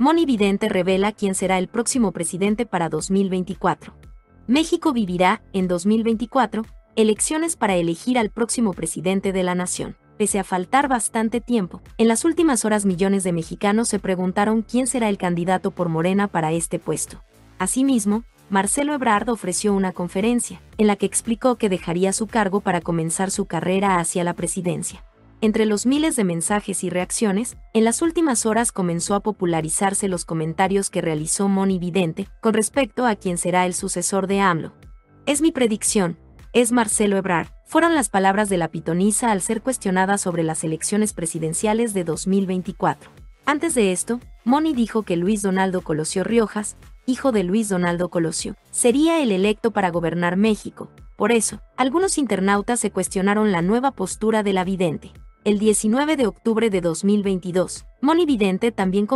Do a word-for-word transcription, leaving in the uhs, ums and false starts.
Moni Vidente revela quién será el próximo presidente para dos mil veinticuatro. México vivirá, en dos mil veinticuatro, elecciones para elegir al próximo presidente de la nación. Pese a faltar bastante tiempo, en las últimas horas millones de mexicanos se preguntaron quién será el candidato por Morena para este puesto. Asimismo, Marcelo Ebrard ofreció una conferencia, en la que explicó que dejaría su cargo para comenzar su carrera hacia la presidencia. Entre los miles de mensajes y reacciones, en las últimas horas comenzó a popularizarse los comentarios que realizó Moni Vidente con respecto a quién será el sucesor de AMLO. Es mi predicción, es Marcelo Ebrard, fueron las palabras de la pitonisa al ser cuestionada sobre las elecciones presidenciales de dos mil veinticuatro. Antes de esto, Moni dijo que Luis Donaldo Colosio Riojas, hijo de Luis Donaldo Colosio, sería el electo para gobernar México. Por eso, algunos internautas se cuestionaron la nueva postura de la vidente. El diecinueve de octubre de dos mil veintidós, Moni Vidente también